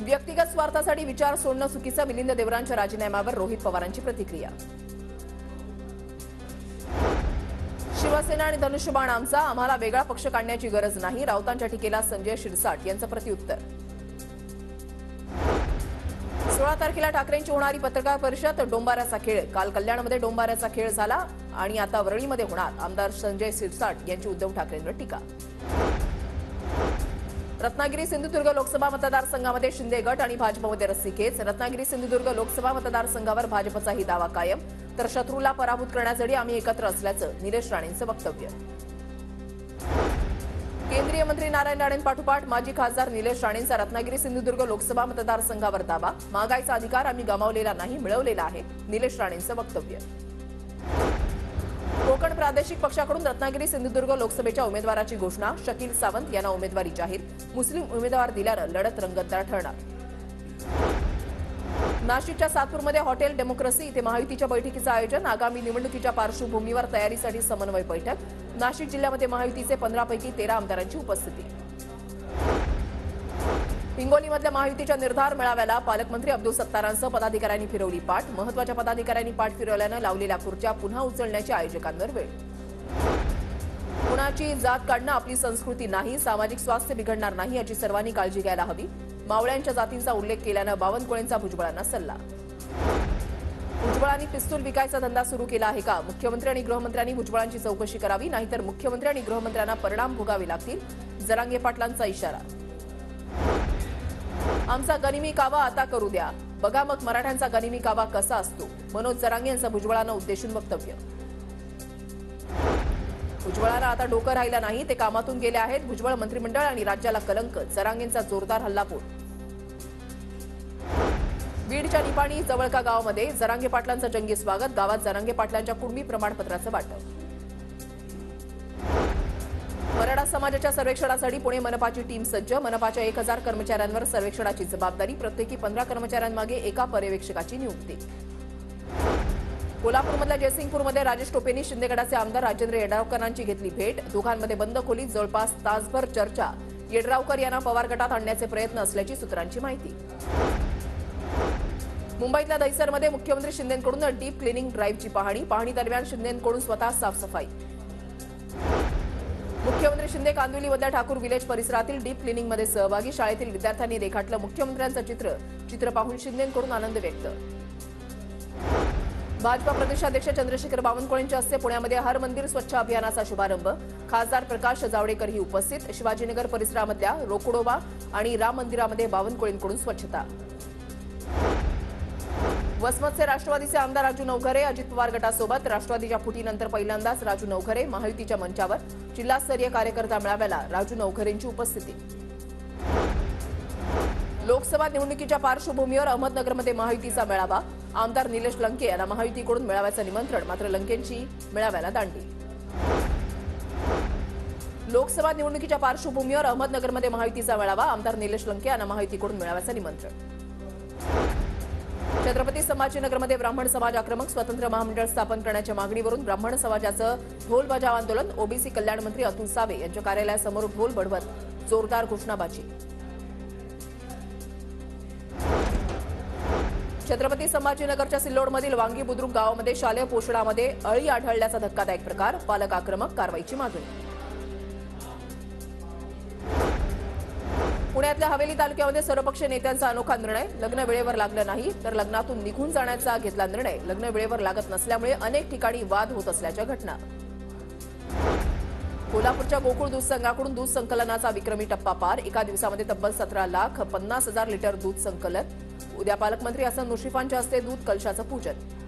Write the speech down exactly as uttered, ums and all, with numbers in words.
व्यक्तिगत स्वार्थासाठी विचार सोडणं चुकीचं, मिलिंद देवरांच्या राजीनाम्यावर रोहित पवारांची प्रतिक्रिया. शिवसेना आणि धनुष्यबाण आमचा, आम्हाला वेगळा पक्ष काढण्याची गरज नाही, राऊतांच्या टीकेला संजय शिरसाट यांचं प्रत्युत्तर. सोळा तारखेला ठाकरेंची होणारी पत्रकार परिषद, डोंबाऱ्याचा खेळ. काल कल्याणमध्ये डोंबाऱ्याचा खेळ झाला आणि आता वरळीमध्ये होणार. आमदार संजय शिरसाट यांची उद्धव ठाकरेंवर टीका. रत्नागिरी सिंधुदुर्ग लोकसभा मतदारसंघामध्ये शिंदे गट आणि भाजपमध्ये रस्सीखेच. रत्नागिरी सिंधुदुर्ग लोकसभा मतदारसंघावर भाजपचाही दावा कायम, तर शत्रूला पराभूत करण्यासाठी आम्ही एकत्र असल्याचं निलेश राणेंचं वक्तव्य. केंद्रीय मंत्री नारायण राणेंपाठोपाठ माजी खासदार निलेश राणेंचा रत्नागिरी सिंधुदुर्ग लोकसभा मतदारसंघावर दावा. महागाईचा अधिकार आम्ही गमावलेला नाही, मिळवलेला आहे, निलेश राणेंचं वक्तव्य. कोकण प्रादेशिक पक्षाकडून रत्नागिरी सिंधुदुर्ग लोकसभेच्या उमेदवाराची घोषणा. शकील सावंत यांना उमेदवारी जाहीर. मुस्लिम उमेदवार दिल्यानं लढत रंगतदार ठरणार. नाशिकच्या सातपूरमध्ये हॉटेल डेमोक्रेसी इथे महायुतीच्या बैठकीचं आयोजन. आगामी निवडणुकीच्या पार्श्वभूमीवर तयारीसाठी समन्वय बैठक. नाशिक जिल्ह्यामध्ये महायुतीचे पंधरा पैकी तेरा आमदारांची उपस्थिती. हिंगोलीमधल्या महायुतीच्या निर्धार मेळाव्याला पालकमंत्री अब्दुल सत्तारांसह पदाधिकाऱ्यांनी फिरवली पाठ. महत्वाच्या पदाधिकाऱ्यांनी पाठ फिरवल्यानं लावलेल्या खुर्च्या पुन्हा उचलण्याची आयोजकांवर वेळ. कुणाची जात काढणं आपली संस्कृती नाही, सामाजिक स्वास्थ्य बिघडणार नाही याची सर्वांनी काळजी घ्यायला हवी. मावळ्यांच्या जातींचा उल्लेख केल्यानं बावनकुळेंचा भुजबळांना सल्ला. भुजबळांनी पिस्तूल विकायचा धंदा सुरू केला आहे का? मुख्यमंत्री आणि गृहमंत्र्यांनी भुजबळांची चौकशी करावी, नाहीतर मुख्यमंत्री आणि गृहमंत्र्यांना परिणाम भोगावे लागतील. जरांगे पाटलांचा इशारा. आमचा गनिमी कावा आता करू द्या, बघा मग मराठ्यांचा गनिमी कावा कसा असतो. मनोज जरांगे यांचं भुजबळांना उद्देशून वक्तव्य. भुजबळांना आता डोकं राहिलं नाही, ते कामातून गेले आहेत. भुजबळ मंत्रिमंडळ आणि राज्याला कलंक. जरांगेंचा जोरदार हल्लाबोल. बीडच्या निपाणी जवळका गावामध्ये जरांगे पाटलांचं जंगी स्वागत. गावात जरांगे पाटलांच्या कुणबी प्रमाणपत्राचं वाटप. मराठा समाजाच्या सर्वेक्षणासाठी पुणे मनपाची टीम सज्ज. मनपाच्या एक हजार कर्मचाऱ्यांवर सर्वेक्षणाची जबाबदारी. प्रत्येकी पंधरा कर्मचाऱ्यांमागे एका पर्यवेक्षकाची नियुक्ती. कोल्हापूरमधल्या जयसिंगपूरमध्ये राजेश टोपेंनी शिंदेगडाचे आमदार राजेंद्र येड्रावकरांची घेतली भेट. दोघांमध्ये बंद खोलीत जवळपास तासभर चर्चा. येड्रावकर यांना पवार गटात आणण्याचे प्रयत्न असल्याची सूत्रांची माहिती. मुंबईतल्या दहिसरमध्ये मुख्यमंत्री शिंदेंकडून डीप क्लिनिंग ड्राईव्हची पाहणी. पाहणी दरम्यान शिंदेंकडून स्वतः साफसफाई. मुख्यमंत्री शिंदे कांदिवलीमधल्या ठाकूर विलेज परिसरातील डीप क्लिनिंगमध्ये सहभागी. शाळेतील विद्यार्थ्यांनी रेखाटलं मुख्यमंत्र्यांचं चित्र. चित्र पाहून शिंदेंकडून आनंद व्यक्त. भाजपा प्रदेशाध्यक्ष चंद्रशेखर बावनकुळेंच्या हस्ते पुण्यामध्ये हर मंदिर स्वच्छ अभियानाचा शुभारंभ. खासदार प्रकाश जावडेकरही उपस्थित. शिवाजीनगर परिसरामधल्या रोकडोबा आणि राम मंदिरामध्ये बावनकुळेंकडून स्वच्छता. वसमतचे राष्ट्रवादीचे आमदार राजू नवघरे अजित पवार गटासोबत. राष्ट्रवादीच्या फुटीनंतर पहिल्यांदाच राजू नवघरे महायुतीच्या मंचावर. जिल्हास्तरीय कार्यकर्ता मेळाव्याला राजू नवघरेंची उपस्थिती. लोकसभा निवडणुकीच्या पार्श्वभूमीवर अहमदनगरमध्ये महायुतीचा मेळावा. आमदार निलेश लंके यांना महायुतीकडून मेळाव्याचं निमंत्रण, मात्र लंकेंची मेळाव्याला दांडी. लोकसभा निवडणुकीच्या पार्श्वभूमीवर अहमदनगरमध्ये महायुतीचा मेळावा. आमदार निलेश लंके यांना महायुतीकडून मेळाव्याचं निमंत्रण. छत्रपती संभाजीनगरमध्ये ब्राह्मण समाज आक्रमक. स्वतंत्र महामंडळ स्थापन करण्याच्या मागणीवरून ब्राह्मण समाजाचं ढोल बजाव आंदोलन. ओबीसी कल्याण मंत्री अतुल सावे यांच्या कार्यालयासमोर ढोल बडवत जोरदार घोषणाबाजी. छत्रपती संभाजीनगरच्या सिल्लोडमधील वांगी बुद्रुक गावामध्ये शालेय पोषणामध्ये अळी आढळल्याचा धक्कादायक प्रकार. पालक आक्रमक, कारवाईची मागणी. पुण्यातल्या हवेली तालुक्यामध्ये सर्वपक्षीय नेत्यांचा अनोखा निर्णय. लग्न वेळेवर लागलं नाही तर लग्नातून निघून जाण्याचा घेतला निर्णय. लग्न वेळेवर लागत नसल्यामुळे अनेक ठिकाणी वाद होत असल्याच्या घटना. कोल्हापूरच्या गोकुळ दूध संघाकडून दूध संकलनाचा विक्रमी टप्पा पार. एका दिवसामध्ये तब्बल सतरा लाख पन्नास हजार लिटर दूध संकलन. उद्या पालकमंत्री हसन मुश्रीफांच्या हस्ते दूध कलशाचं पूजन.